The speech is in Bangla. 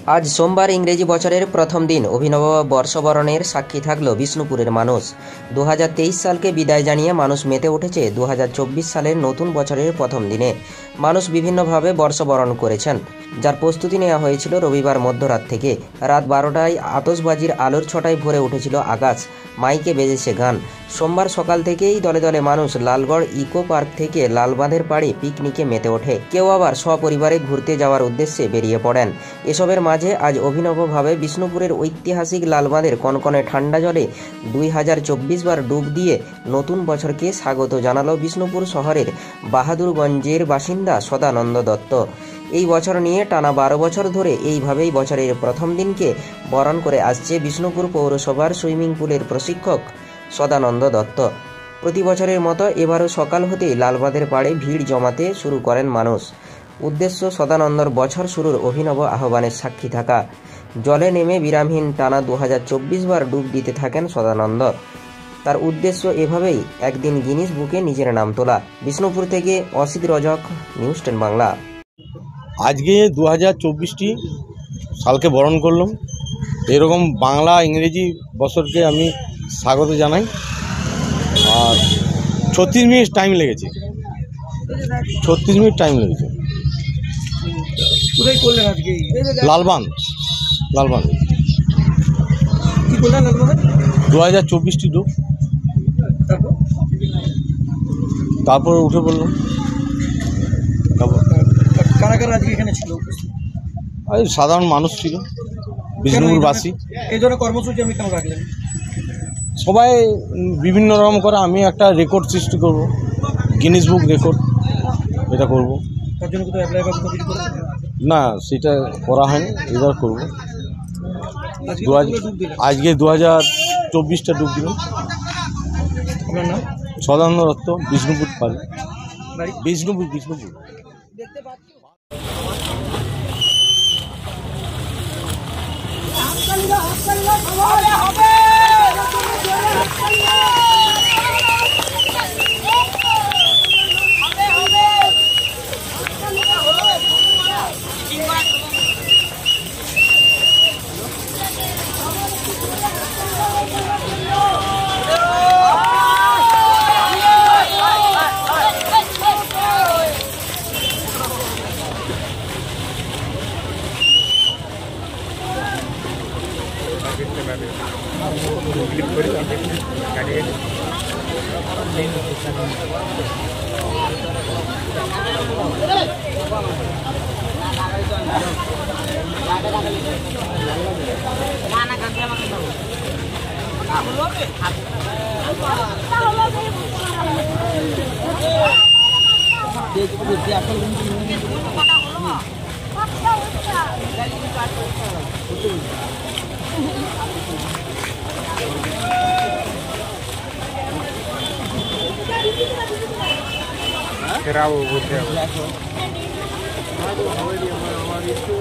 আজ সোমবার ইংরেজি বছরের প্রথম দিন অভিনব বর্ষবরণের সাক্ষী থাকল বিষ্ণুপুরের মানুষ। 2023 সালকে বিদায় জানিয়ে মানুষ মেতে উঠেছে 2024 সালের নতুন বছরের প্রথম দিনে। মানুষ বিভিন্নভাবে বর্ষবরণ করেছেন, যার প্রস্তুতি নেওয়া হয়েছিল রবিবার মধ্যরাত থেকে। রাত 12টায় আতশবাজির আলোর ছটায় ভরে উঠেছিল আকাশ, মাইকে বেজেছে গান। সোমবার সকাল থেকেই দলে দলে মানুষ লালগড় ইকো পার্ক থেকে লালবাঁধের পাড়ে পিকনিকে মেতে ওঠে। কেউ আবার সপরিবারে ঘুরতে যাওয়ার উদ্দেশ্যে বেরিয়ে পড়েন। এসবের মাঝে আজ অভিনবভাবে বিষ্ণুপুরের ঐতিহাসিক লালবাঁধের কনকনে ঠান্ডা জলে 2024 বার ডুব দিয়ে নতুন বছরকে স্বাগত জানালো বিষ্ণুপুর শহরের বাহাদুরগঞ্জের বাসিন্দা সদানন্দ দত্ত। এই বছর নিয়ে টানা 12 বছর ধরে এইভাবেই বছরের প্রথম দিনকে বরণ করে আসছে বিষ্ণুপুর পৌরসভার সুইমিং পুলের প্রশিক্ষক সদানন্দ দত্ত। প্রতি বছরের মতো এবারও সকাল হতেই লালবাঁধের পাড়ে ভিড় জমাতে শুরু করেন মানুষ। উদ্দেশ্য সদানন্দর বছর শুরুর অভিনব আহ্বানের সাক্ষী থাকা। জলে নেমে বিরামহীন টানা 2024 বার ডুব দিতে থাকেন সদানন্দ। তার উদ্দেশ্য এভাবেই একদিন গিনিস বুকে নিজের নাম তোলা। বিষ্ণুপুর থেকে অসিত রজক, নিউজ 10 বাংলা। আজকে 2024টি সালকে বরণ করলাম। এরকম বাংলা ইংরেজি বছরকে আমি স্বাগত জানাই। আর 36 মিনিট টাইম লেগেছে। 36 মিনিট টাইম লেগেছে। কোথায় করলেন আজকে? লালবাঁধ। কি করলেন লালবাঁধে? 2024টি ডুব। তারপর উঠে পড়লাম। কারা কারা আজকে এখানে ছিল? এই সাধারণ মানুষ ছিল, বিষ্ণুপুরবাসী। এই ধরনের কর্মসূচি আমি কেন রাখলেন? সবাই বিভিন্ন রকম করে, আমি একটা রেকর্ড সৃষ্টি করব, গিনিস বুক রেকর্ড, এটা করব। তার জন্য কোথাও অ্যাপ্লাই বা কোথাও কিছু করেছেন? না, সেটা করা হয়নি, এবার করব। আজকে 2024টা ডুব দিলাম। আপনার নাম? সদানন্দ দত্ত, বিষ্ণুপুর পারে। বিষ্ণুপুর। দেখতে পাচ্ছি खराब हो गया।